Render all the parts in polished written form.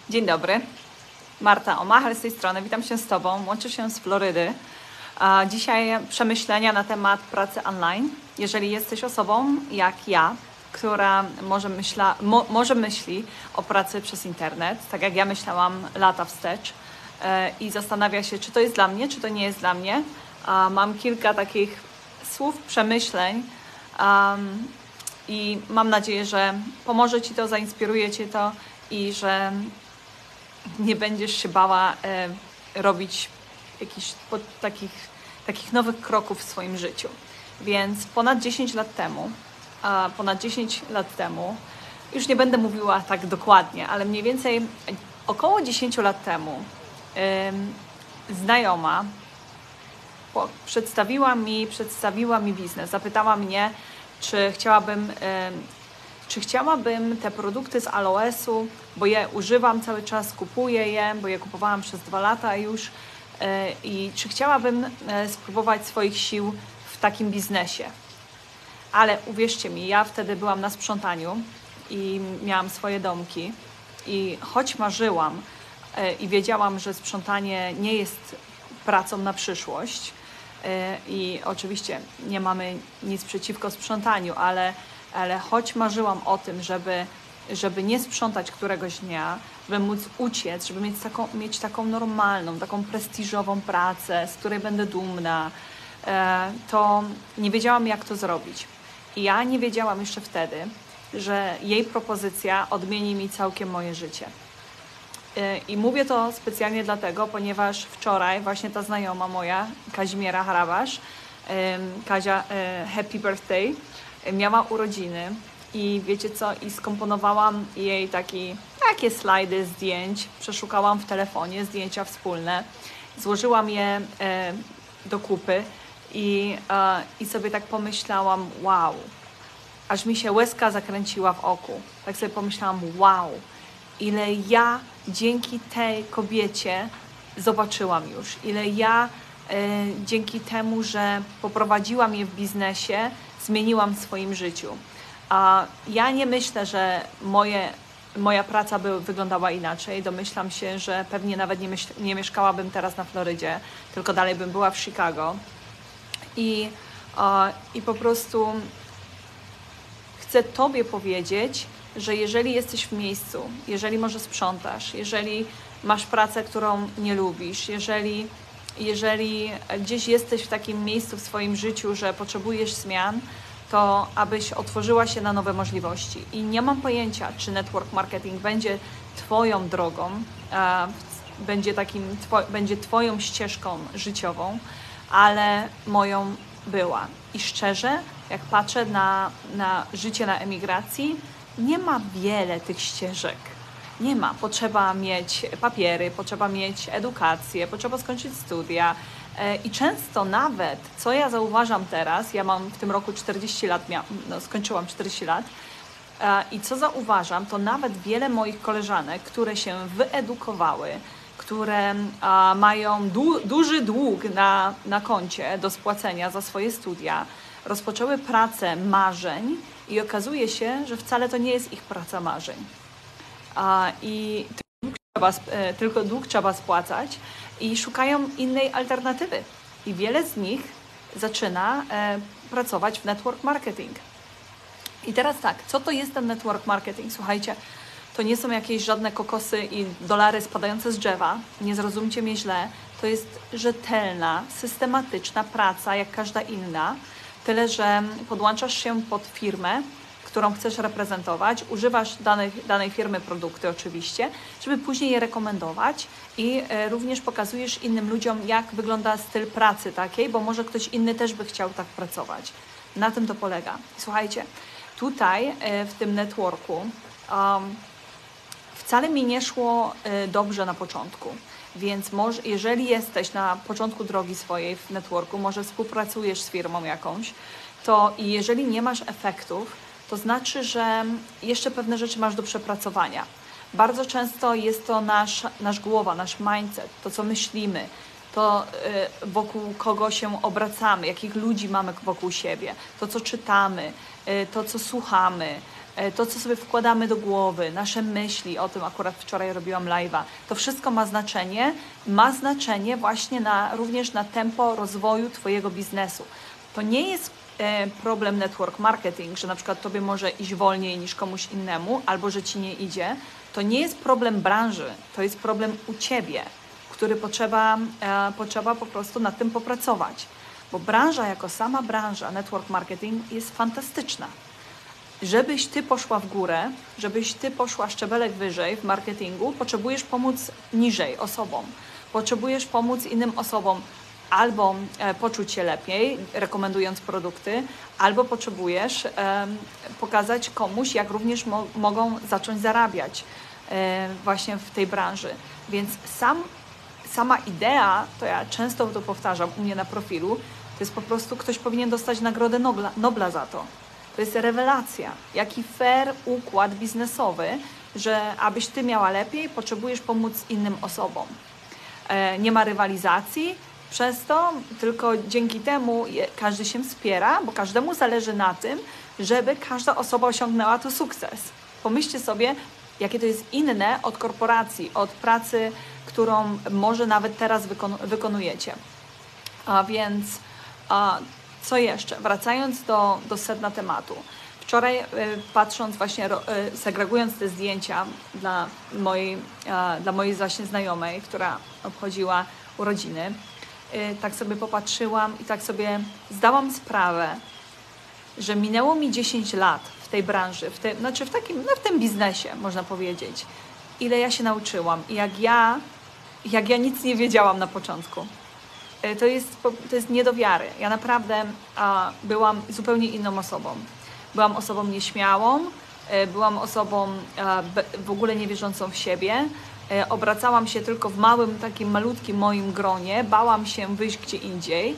Dzień dobry, Marta Omachel z tej strony, witam się z Tobą, łączę się z Florydy. Dzisiaj przemyślenia na temat pracy online. Jeżeli jesteś osobą jak ja, która może myśli o pracy przez internet, tak jak ja myślałam lata wstecz i zastanawia się, czy to jest dla mnie, czy to nie jest dla mnie. Mam kilka takich słów, przemyśleń i mam nadzieję, że pomoże Ci to, zainspiruje Cię to i że nie będziesz się bała robić jakichś takich nowych kroków w swoim życiu. Więc ponad 10 lat temu, już nie będę mówiła tak dokładnie, ale mniej więcej około 10 lat temu znajoma przedstawiła mi biznes, zapytała mnie, czy chciałabym te produkty z Aloesu, bo je używam cały czas, kupuję je, bo je kupowałam przez 2 lata już i czy chciałabym spróbować swoich sił w takim biznesie. Ale uwierzcie mi, ja wtedy byłam na sprzątaniu i miałam swoje domki i choć marzyłam i wiedziałam, że sprzątanie nie jest pracą na przyszłość i oczywiście nie mamy nic przeciwko sprzątaniu, ale choć marzyłam o tym, żeby nie sprzątać któregoś dnia, żeby móc uciec, żeby mieć taką normalną, taką prestiżową pracę, z której będę dumna, to nie wiedziałam, jak to zrobić. I ja nie wiedziałam jeszcze wtedy, że jej propozycja odmieni mi całkiem moje życie. I mówię to specjalnie dlatego, ponieważ wczoraj właśnie ta znajoma moja, Kazimiera Harabasz, Kazia, happy birthday, miała urodziny i wiecie co, i skomponowałam jej takie slajdy zdjęć, przeszukałam w telefonie zdjęcia wspólne, złożyłam je do kupy i sobie tak pomyślałam, wow, aż mi się łezka zakręciła w oku. Tak sobie pomyślałam, wow, ile ja dzięki tej kobiecie zobaczyłam już, ile ja dzięki temu, że poprowadziłam je w biznesie, zmieniłam w swoim życiu. Ja nie myślę, że moja praca by wyglądała inaczej. Domyślam się, że pewnie nawet nie mieszkałabym teraz na Florydzie, tylko dalej bym była w Chicago. I po prostu chcę Tobie powiedzieć, że jeżeli jesteś w miejscu, jeżeli może sprzątasz, jeżeli masz pracę, którą nie lubisz, jeżeli gdzieś jesteś w takim miejscu w swoim życiu, że potrzebujesz zmian, to abyś otworzyła się na nowe możliwości. I nie mam pojęcia, czy network marketing będzie Twoją drogą, będzie Twoją ścieżką życiową, ale moją była. I szczerze, jak patrzę na życie na emigracji, nie ma wiele tych ścieżek. Nie ma. Potrzeba mieć papiery, potrzeba mieć edukację, potrzeba skończyć studia. I często nawet, co ja zauważam teraz, ja mam w tym roku 40 lat, skończyłam 40 lat, i co zauważam, to nawet wiele moich koleżanek, które się wyedukowały, które mają duży dług na koncie do spłacenia za swoje studia, rozpoczęły pracę marzeń i okazuje się, że wcale to nie jest ich praca marzeń. I tylko dług trzeba spłacać i szukają innej alternatywy. I wiele z nich zaczyna pracować w network marketing. I teraz tak, co to jest ten network marketing? Słuchajcie, to nie są jakieś żadne kokosy i dolary spadające z drzewa, nie zrozumcie mnie źle, to jest rzetelna, systematyczna praca jak każda inna, tyle że podłączasz się pod firmę, którą chcesz reprezentować, używasz danej firmy produkty oczywiście, żeby później je rekomendować i również pokazujesz innym ludziom, jak wygląda styl pracy takiej, bo może ktoś inny też by chciał tak pracować. Na tym to polega. Słuchajcie, tutaj w tym networku wcale mi nie szło dobrze na początku, więc jeżeli jesteś na początku drogi swojej w networku, może współpracujesz z firmą jakąś, to i jeżeli nie masz efektów, to znaczy, że jeszcze pewne rzeczy masz do przepracowania. Bardzo często jest to nasz głowa, nasz mindset, to co myślimy, to wokół kogo się obracamy, jakich ludzi mamy wokół siebie, to co czytamy, to co słuchamy, to, co sobie wkładamy do głowy, nasze myśli, o tym akurat wczoraj robiłam live'a, to wszystko ma znaczenie właśnie również na tempo rozwoju Twojego biznesu. To nie jest problem network marketing, że na przykład Tobie może iść wolniej niż komuś innemu, albo że Ci nie idzie. To nie jest problem branży, to jest problem u Ciebie, który potrzeba po prostu nad tym popracować. Bo branża jako sama branża, network marketing jest fantastyczna. Żebyś Ty poszła w górę, żebyś Ty poszła szczebelek wyżej w marketingu, potrzebujesz pomóc niżej osobom. Potrzebujesz pomóc innym osobom albo poczuć się lepiej, rekomendując produkty, albo potrzebujesz pokazać komuś, jak również mogą zacząć zarabiać właśnie w tej branży. Więc sama idea, to ja często to powtarzam u mnie na profilu, to jest po prostu ktoś powinien dostać Nagrodę Nobla za to. To jest rewelacja. Jaki fair układ biznesowy, że abyś Ty miała lepiej, potrzebujesz pomóc innym osobom. Nie ma rywalizacji, przez to tylko dzięki temu każdy się wspiera, bo każdemu zależy na tym, żeby każda osoba osiągnęła tu sukces. Pomyślcie sobie, jakie to jest inne od korporacji, od pracy, którą może nawet teraz wykonujecie. A więc co jeszcze? Wracając do sedna tematu. Wczoraj patrząc właśnie, segregując te zdjęcia dla mojej właśnie znajomej, która obchodziła urodziny, tak sobie popatrzyłam i tak sobie zdałam sprawę, że minęło mi 10 lat w tej branży, w tym biznesie, można powiedzieć. Ile ja się nauczyłam i jak ja nic nie wiedziałam na początku. To jest nie do wiary. Ja naprawdę byłam zupełnie inną osobą. Byłam osobą nieśmiałą, byłam osobą w ogóle niewierzącą w siebie. Obracałam się tylko w małym, takim malutkim moim gronie. Bałam się wyjść gdzie indziej.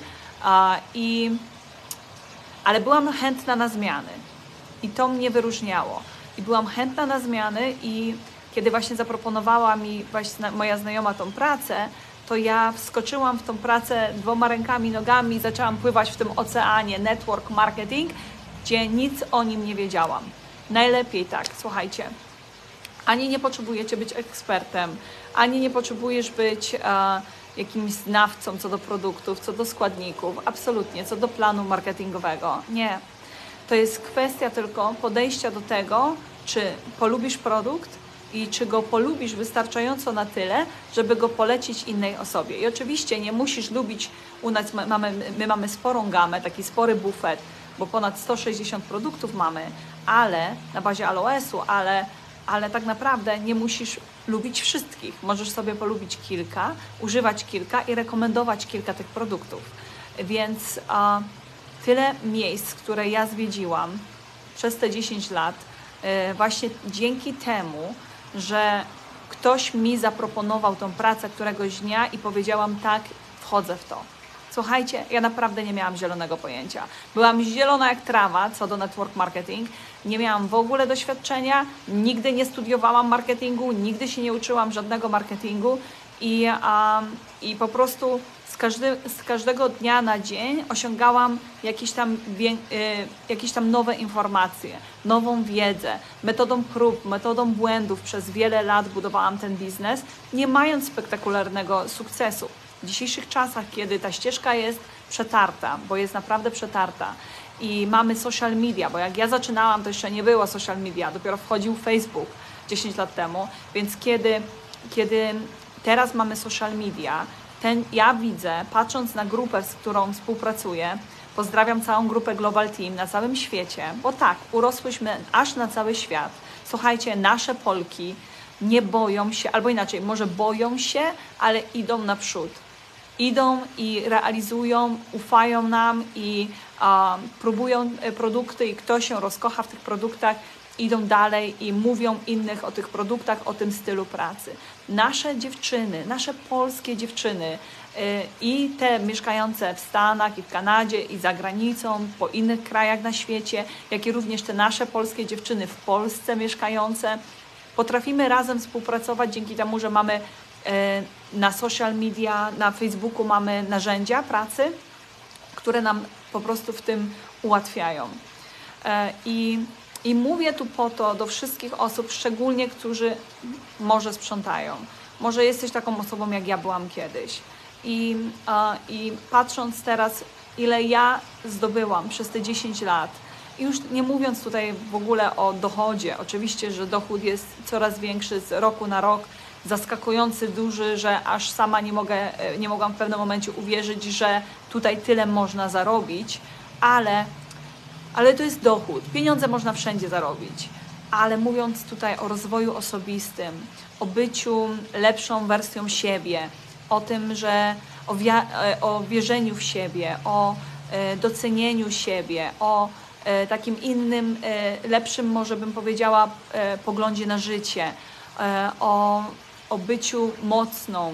Ale byłam chętna na zmiany. I to mnie wyróżniało. I byłam chętna na zmiany i kiedy właśnie zaproponowała mi właśnie moja znajoma tą pracę, to ja wskoczyłam w tą pracę 2 rękami, nogami i zaczęłam pływać w tym oceanie network marketing, gdzie nic o nim nie wiedziałam. Najlepiej tak, słuchajcie, ani nie potrzebujecie być ekspertem, ani nie potrzebujesz być jakimś znawcą co do produktów, co do składników, absolutnie, co do planu marketingowego. Nie. To jest kwestia tylko podejścia do tego, czy polubisz produkt i czy go polubisz wystarczająco na tyle, żeby go polecić innej osobie. I oczywiście nie musisz lubić, u nas my mamy sporą gamę, taki spory bufet, bo ponad 160 produktów mamy, ale na bazie Aloesu, ale tak naprawdę nie musisz lubić wszystkich. Możesz sobie polubić kilka, używać kilka i rekomendować kilka tych produktów. Więc tyle miejsc, które ja zwiedziłam przez te 10 lat, właśnie dzięki temu, że ktoś mi zaproponował tą pracę któregoś dnia i powiedziałam tak, wchodzę w to. Słuchajcie, ja naprawdę nie miałam zielonego pojęcia. Byłam zielona jak trawa co do network marketing. Nie miałam w ogóle doświadczenia, nigdy nie studiowałam marketingu, nigdy się nie uczyłam żadnego marketingu i po prostu z każdego dnia na dzień osiągałam jakieś tam nowe informacje, nową wiedzę, metodą prób, metodą błędów. Przez wiele lat budowałam ten biznes, nie mając spektakularnego sukcesu. W dzisiejszych czasach, kiedy ta ścieżka jest przetarta, bo jest naprawdę przetarta i mamy social media, bo jak ja zaczynałam, to jeszcze nie było social media, dopiero wchodził Facebook 10 lat temu, więc kiedy teraz mamy social media, ja widzę, patrząc na grupę, z którą współpracuję, pozdrawiam całą grupę Global Team na całym świecie, bo tak, urosłyśmy aż na cały świat. Słuchajcie, nasze Polki nie boją się, albo inaczej, może boją się, ale idą naprzód. Idą i realizują, ufają nam i próbują produkty i kto się rozkocha w tych produktach, idą dalej i mówią innych o tych produktach, o tym stylu pracy. Nasze dziewczyny, nasze polskie dziewczyny i te mieszkające w Stanach i w Kanadzie i za granicą, po innych krajach na świecie, jak i również te nasze polskie dziewczyny w Polsce mieszkające, potrafimy razem współpracować dzięki temu, że mamy na social media, na Facebooku mamy narzędzia pracy, które nam po prostu w tym ułatwiają. I I mówię tu po to do wszystkich osób, szczególnie którzy może sprzątają. Może jesteś taką osobą, jak ja byłam kiedyś. I patrząc teraz, ile ja zdobyłam przez te 10 lat, i już nie mówiąc tutaj w ogóle o dochodzie, oczywiście, że dochód jest coraz większy z roku na rok, zaskakujący duży, że aż sama nie mogłam w pewnym momencie uwierzyć, że tutaj tyle można zarobić, ale to jest dochód. Pieniądze można wszędzie zarobić. Ale mówiąc tutaj o rozwoju osobistym, o byciu lepszą wersją siebie, o tym, że o wierzeniu w siebie, o docenieniu siebie, o takim innym, lepszym, może bym powiedziała, poglądzie na życie, o byciu mocną,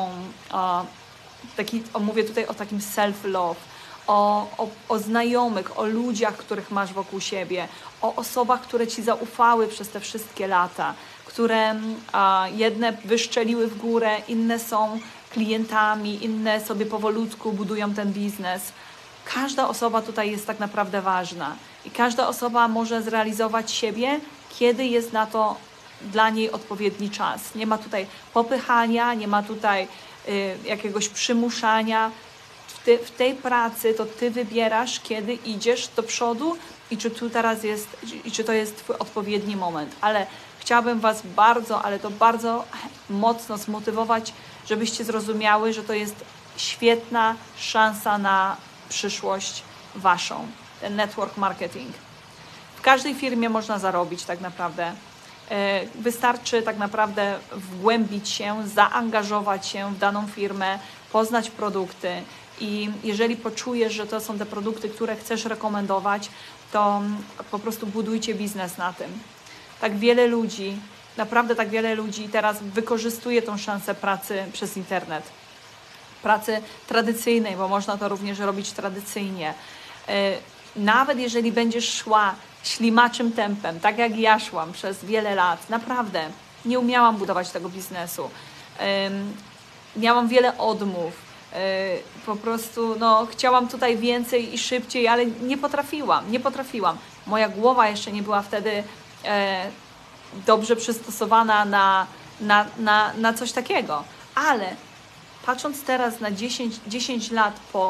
mówię tutaj o takim self-love, o znajomych, o ludziach, których masz wokół siebie, o osobach, które Ci zaufały przez te wszystkie lata, które jedne wyszczeliły w górę, inne są klientami, inne sobie powolutku budują ten biznes. Każda osoba tutaj jest tak naprawdę ważna i każda osoba może zrealizować siebie, kiedy jest na to dla niej odpowiedni czas. Nie ma tutaj popychania, nie ma tutaj jakiegoś przymuszania. W tej pracy to Ty wybierasz, kiedy idziesz do przodu i czy tu teraz jest, i czy to jest Twój odpowiedni moment. Ale chciałabym Was bardzo mocno zmotywować, żebyście zrozumiały, że to jest świetna szansa na przyszłość Waszą, ten network marketing. W każdej firmie można zarobić tak naprawdę. Wystarczy tak naprawdę wgłębić się, zaangażować się w daną firmę, poznać produkty i jeżeli poczujesz, że to są te produkty, które chcesz rekomendować, to po prostu budujcie biznes na tym. Tak wiele ludzi, naprawdę tak wiele ludzi teraz wykorzystuje tą szansę pracy przez internet. Pracy tradycyjnej, bo można to również robić tradycyjnie. Nawet jeżeli będziesz szła ślimaczym tempem, tak jak ja szłam przez wiele lat, naprawdę nie umiałam budować tego biznesu. Miałam wiele odmów. Po prostu chciałam tutaj więcej i szybciej, ale nie potrafiłam. Moja głowa jeszcze nie była wtedy dobrze przystosowana na coś takiego. Ale patrząc teraz na 10 lat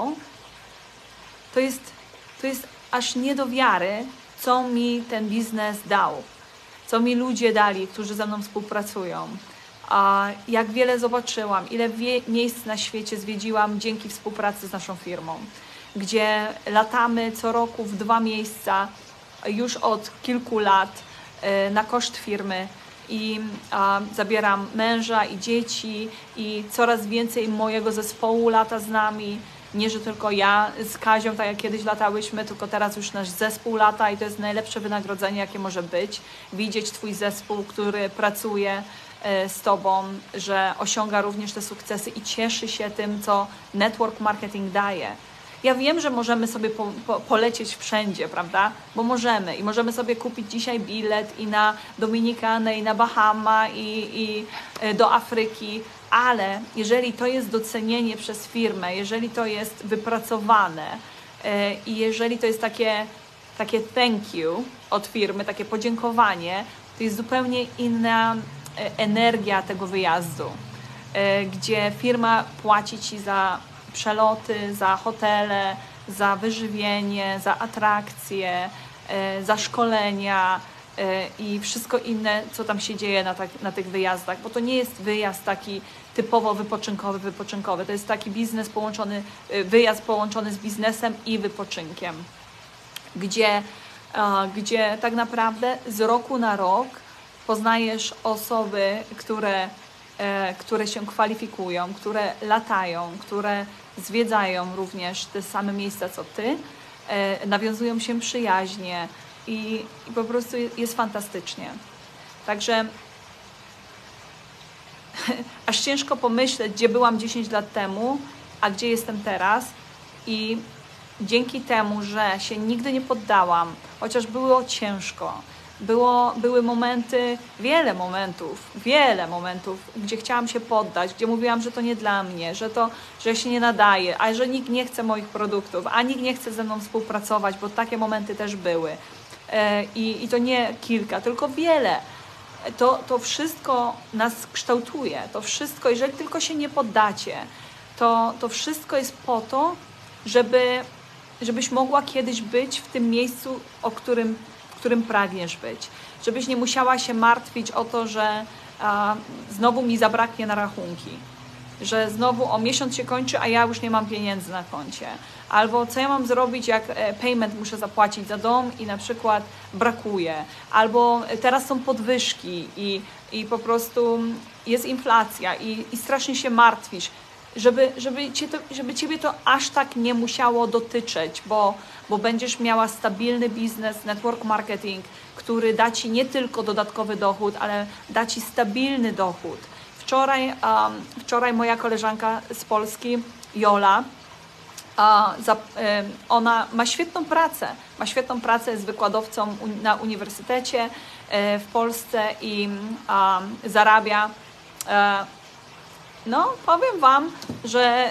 to jest aż nie do wiary, co mi ten biznes dał, co mi ludzie dali, którzy ze mną współpracują. Jak wiele zobaczyłam, ile miejsc na świecie zwiedziłam dzięki współpracy z naszą firmą, gdzie latamy co roku w 2 miejsca już od kilku lat na koszt firmy i zabieram męża i dzieci i coraz więcej mojego zespołu lata z nami. Nie, że tylko ja z Kazią, tak jak kiedyś latałyśmy, tylko teraz już nasz zespół lata i to jest najlepsze wynagrodzenie, jakie może być. Widzieć Twój zespół, który pracuje z Tobą, że osiąga również te sukcesy i cieszy się tym, co network marketing daje. Ja wiem, że możemy sobie polecieć wszędzie, prawda? Bo możemy i możemy sobie kupić dzisiaj bilet i na Dominikanę, i na Bahama, i do Afryki, ale jeżeli to jest docenienie przez firmę, jeżeli to jest wypracowane i jeżeli to jest takie thank you od firmy, takie podziękowanie, to jest zupełnie inna energia tego wyjazdu, gdzie firma płaci Ci za przeloty, za hotele, za wyżywienie, za atrakcje, za szkolenia i wszystko inne, co tam się dzieje na tych wyjazdach, bo to nie jest wyjazd taki typowo wypoczynkowy. To jest taki wyjazd połączony z biznesem i wypoczynkiem, gdzie tak naprawdę z roku na rok poznajesz osoby, które się kwalifikują, które latają, które zwiedzają również te same miejsca co Ty, nawiązują się przyjaźnie i po prostu jest fantastycznie. Także aż ciężko pomyśleć, gdzie byłam 10 lat temu, a gdzie jestem teraz i dzięki temu, że się nigdy nie poddałam, chociaż było ciężko, były momenty, wiele momentów, gdzie chciałam się poddać, gdzie mówiłam, że to nie dla mnie, że ja się nie nadaję, a że nikt nie chce moich produktów, a nikt nie chce ze mną współpracować, bo takie momenty też były. i to nie kilka, tylko wiele. To wszystko nas kształtuje, to wszystko, jeżeli tylko się nie poddacie, to wszystko jest po to, żebyś mogła kiedyś być w tym miejscu, w którym pragniesz być. Żebyś nie musiała się martwić o to, że znowu mi zabraknie na rachunki, że znowu o miesiąc się kończy, a ja już nie mam pieniędzy na koncie. Albo co ja mam zrobić, jak payment muszę zapłacić za dom i na przykład brakuje. Albo teraz są podwyżki i po prostu jest inflacja i strasznie się martwisz. Żeby Ciebie to aż tak nie musiało dotyczyć, bo będziesz miała stabilny biznes, network marketing, który da Ci nie tylko dodatkowy dochód, ale da Ci stabilny dochód. Wczoraj moja koleżanka z Polski, Jola, ona ma świetną pracę, jest wykładowcą na uniwersytecie w Polsce i zarabia. No, powiem Wam, że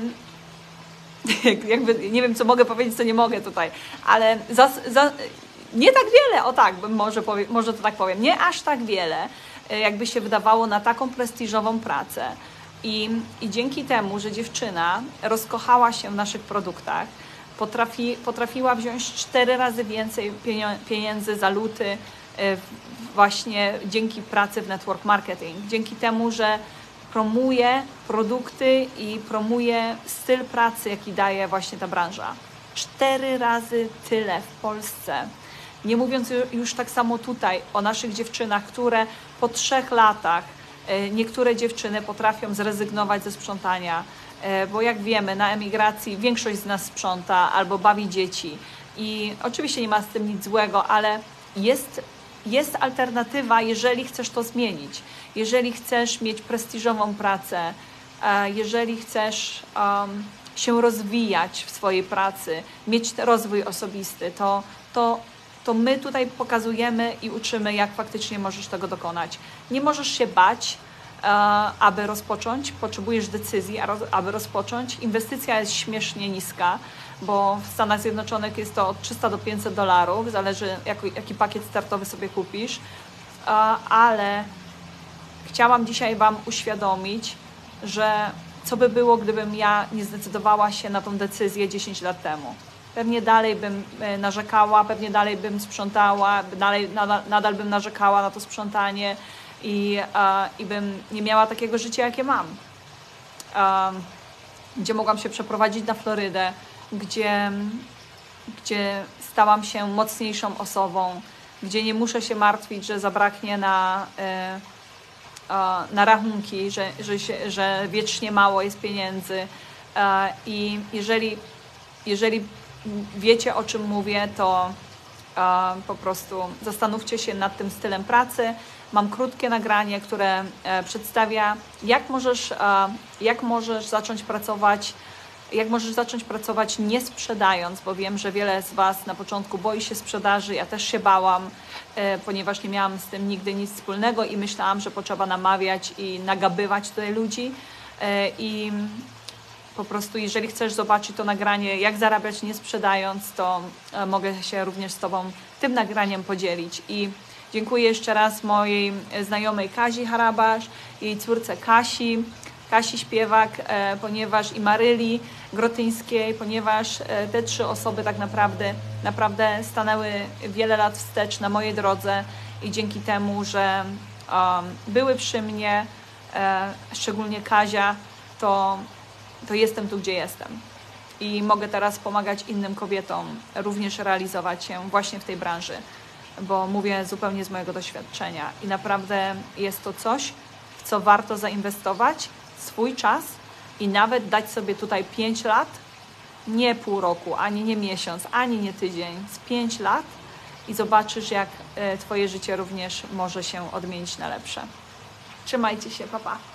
jakby nie wiem, co mogę powiedzieć, co nie mogę tutaj, ale nie tak wiele, o tak, może to tak powiem, nie aż tak wiele, jakby się wydawało na taką prestiżową pracę. I dzięki temu, że dziewczyna rozkochała się w naszych produktach, potrafiła wziąć 4 razy więcej pieniędzy za luty właśnie dzięki pracy w network marketing, dzięki temu, że promuje produkty i promuje styl pracy, jaki daje właśnie ta branża. 4 razy tyle w Polsce. Nie mówiąc już tak samo tutaj o naszych dziewczynach, które po 3 latach niektóre dziewczyny potrafią zrezygnować ze sprzątania, bo jak wiemy, na emigracji większość z nas sprząta albo bawi dzieci i oczywiście nie ma z tym nic złego, ale jest alternatywa, jeżeli chcesz to zmienić, jeżeli chcesz mieć prestiżową pracę, jeżeli chcesz się rozwijać w swojej pracy, mieć rozwój osobisty, to my tutaj pokazujemy i uczymy, jak faktycznie możesz tego dokonać. Nie możesz się bać, aby rozpocząć, potrzebujesz decyzji, aby rozpocząć. Inwestycja jest śmiesznie niska, bo w Stanach Zjednoczonych jest to od 300 do 500 dolarów, zależy jaki pakiet startowy sobie kupisz, ale chciałam dzisiaj Wam uświadomić, że co by było, gdybym ja nie zdecydowała się na tą decyzję 10 lat temu. Pewnie dalej bym narzekała, pewnie dalej bym sprzątała, nadal bym narzekała na to sprzątanie i bym nie miała takiego życia, jakie mam. Gdzie mogłam się przeprowadzić na Florydę, gdzie stałam się mocniejszą osobą, gdzie nie muszę się martwić, że zabraknie na rachunki, że wiecznie mało jest pieniędzy. I jeżeli wiecie, o czym mówię, to po prostu zastanówcie się nad tym stylem pracy. Mam krótkie nagranie, które przedstawia, jak możesz zacząć pracować nie sprzedając, bo wiem, że wiele z Was na początku boi się sprzedaży. Ja też się bałam, ponieważ nie miałam z tym nigdy nic wspólnego i myślałam, że potrzeba namawiać i nagabywać tutaj ludzi. I po prostu, jeżeli chcesz zobaczyć to nagranie, jak zarabiać nie sprzedając, to mogę się również z Tobą tym nagraniem podzielić. I dziękuję jeszcze raz mojej znajomej Kazi Harabasz, jej córce Kasi Śpiewak, i Maryli Grotyńskiej, ponieważ te 3 osoby tak naprawdę stanęły wiele lat wstecz na mojej drodze i dzięki temu, że były przy mnie, szczególnie Kazia, to jestem tu, gdzie jestem. I mogę teraz pomagać innym kobietom również realizować się właśnie w tej branży, bo mówię zupełnie z mojego doświadczenia. I naprawdę jest to coś, w co warto zainwestować swój czas i nawet dać sobie tutaj 5 lat, nie pół roku, ani nie miesiąc, ani nie tydzień, z 5 lat i zobaczysz, jak Twoje życie również może się odmienić na lepsze. Trzymajcie się, pa pa!